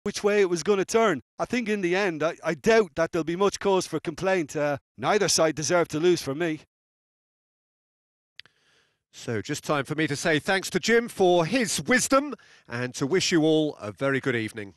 which way it was going to turn. I think in the end, I doubt that there'll be much cause for complaint. Neither side deserved to lose for me. So just time for me to say thanks to Jim for his wisdom and to wish you all a very good evening.